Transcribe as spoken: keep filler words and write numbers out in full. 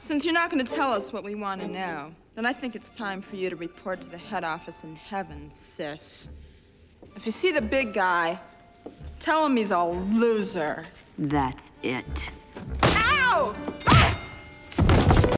Since you're not going to tell us what we want to know, then I think it's time for you to report to the head office in heaven, sis. If you see the big guy, tell him he's a loser. That's it. Ow! Ah!